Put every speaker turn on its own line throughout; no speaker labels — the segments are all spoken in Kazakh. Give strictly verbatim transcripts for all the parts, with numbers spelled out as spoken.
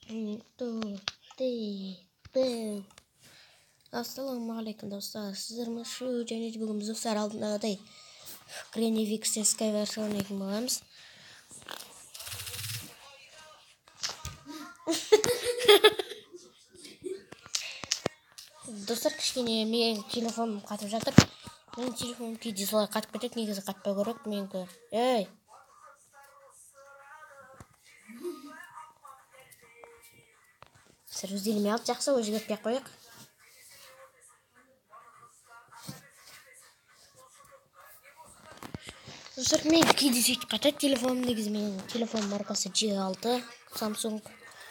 Ассалаумағалейкум достар, сіздермен шу және бүгін біз достар алдындағыдай Греневиксте Skywars ойнайтын боламыз. Достар, кішкене менің телефоным қатып жатыр. Менің телефоным кейде солай қатып кетеді, негізі қатпау керек менікі. Ей! Сіздер өздеріме алып жақсы өзгертпей ақ қояйық. Достар, мен кейде сөйтіп қатады телефоным, негізі менің телефон маркасы Ж алты Samsung.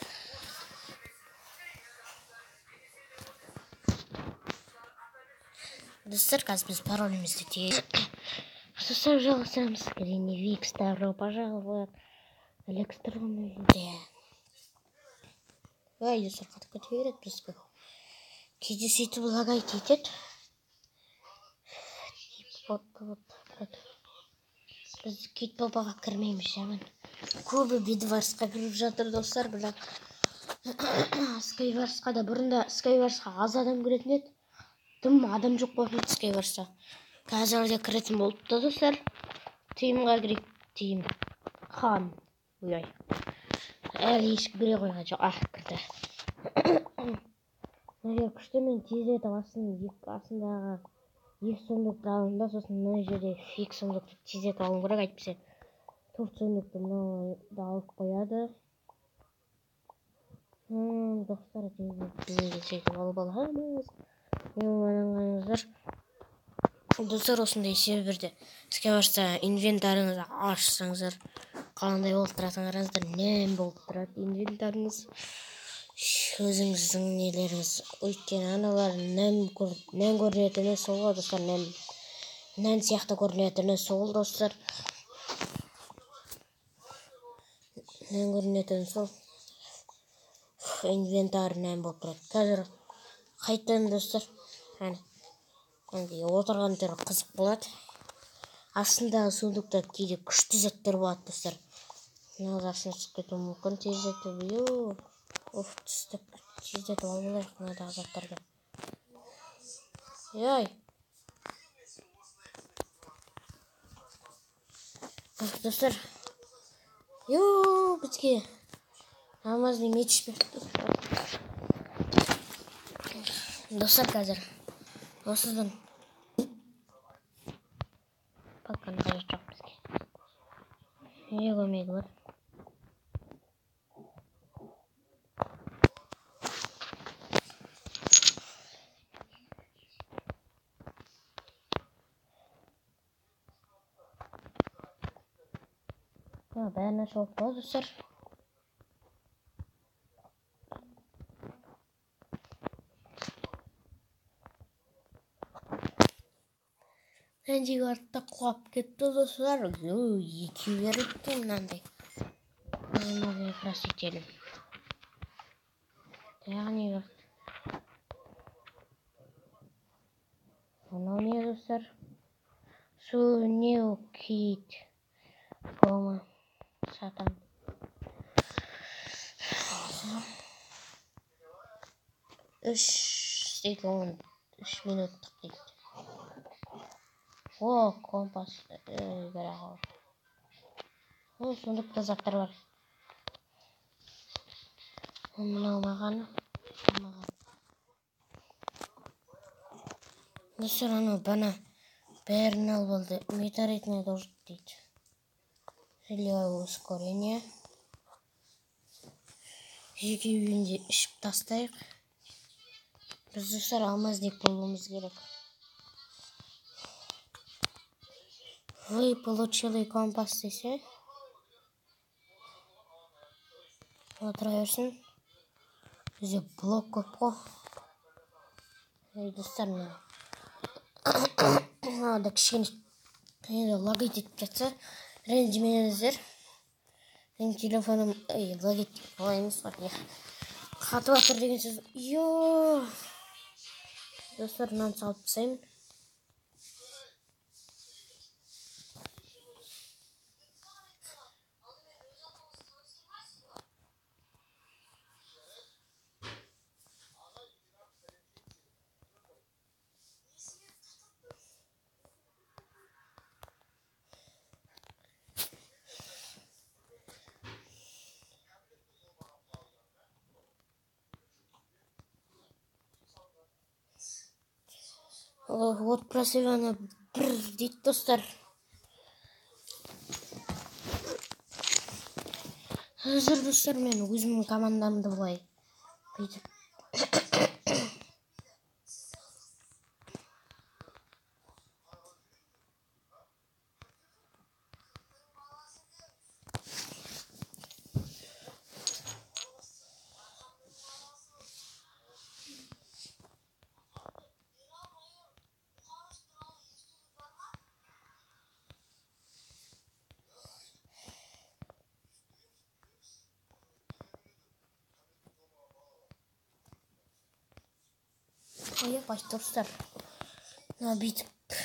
Достар, қазір біз паролімізді тез. Достар, жалғастырамыз. Греневикс, добро пожаловать. Электронный. Ой, достар, қатып кете береді бізге. Кейде сөйтіп лагайт етеді. Біз Кит-попаға кірмейміз жаман. Көбі Bedwarsқа кіріп жатыр достар, бірақ Skywarsқа да бұрында Skywarsқа аз адам кіретін еді. Тым адам жоқ болатын еді Skywarsқа. Қазір де кіретін болыпты достар. Тиімға кірейік, тиім. Хан. Ой-ой. Әлі ешкі кіре қойған жоқ. Ах, кірді. Мына күшті мен тез етіп астындағы екі сундуқты алында, сосын мына жерде фиг сундуқты тез етіп алым керек, айтпесе төрт сундуқты мынауды алып қояды. Достар, тез етіп алып аламыз. Ойланғаныңыздар. Достар, осындай серверде Skywars'та инвентарыңызды ашсаңыздар, қандай болып тұратын қараңыздар, нәм болып тұрады инвентарыңыз. Өзіңіздің нелеріңіз, өйткені аналар нән көрінетіні сол ғой достар, нән сияқты көрінетіні сол достар. Нән көрінетіні сол. Инвентар нән болып тұрады. Қазір қайтайым достар. Отырған түрі қызық болады. Астындағы сундукта кейде күшті заттар болады достар. Мынау астына түсіп кетуі мүмкін, тез етіп. Оф, түстік, тез етіп алып алайық мынадағы заттарды. Ей! Достар, йоу, бізге алмазный меч берді. Достар, қазір осыдан паканы қажет жоқ бізге. Не көмегі бар? Бәріне шауып болады достар. Әндегі артта құлап кетті достар. Екі беріпті мынандай. Оны якраз етелім. Яғни мынау не достар? Су неу кит. Бома. Сатан. Үш секунд. Үш минуттық дейді. О, компас. О, сундықта заттар бар. Мынау маған. Достар, анау бана бәрін алып алды. Метеоритный дождь дейді. Желевое ускорение. Жеке үйінде ішіп тастайық. Біз достар алмазник болуымыз керек. Вы получили компас десе. Отыра берсін. Бізде блок көп қой. Ей достар, мына. Ада кішкене лагайт етіп кетсе. Ренжімеңіздер. Менің телефоным лагайт олай емес бар. Қатып жатыр деген сөз. Йоо! Достар, мынаны салып тастаймын. отпросываны бір дейді достар. Қазір достар мен өзімнің командамды былай бүйтіп қойып айт достар. Мына бүйтіп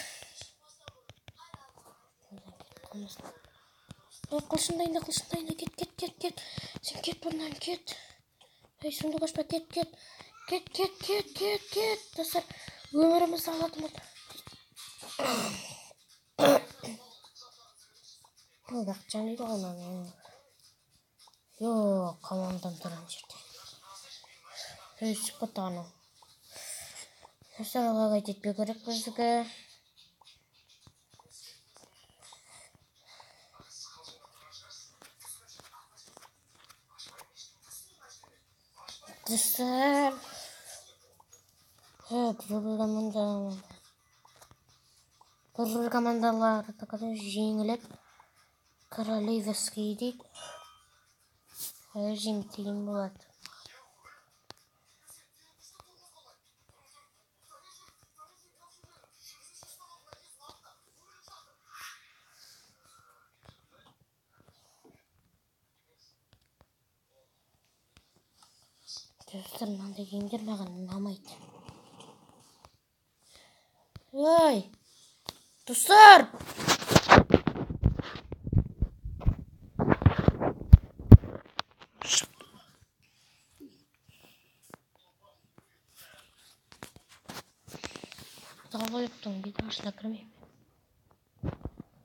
қылышын дайында, қылышын дайында, кет, кет, кет, кет. Сен кет бұнан, кет. Ей, сонда қашпа, кет, кет. Кет, кет, кет, кет, кет. Достар, өмірімізді алатын болды. Бақытжан дейді ғой мынаны. Жоқ, командам тұрған жерде. Өсіп кетті анау. Достар, алға кетпеу керек біздікі. Достар, бір командалары жеңіліп, королевский дейді. Жеңтейін болады. Достар, мынандай геймдер маған ұнамайды. Ой, достар! Талғойыптың видеосына кірмеймін.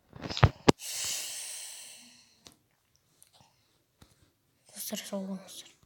Достар, сау болыңыздар.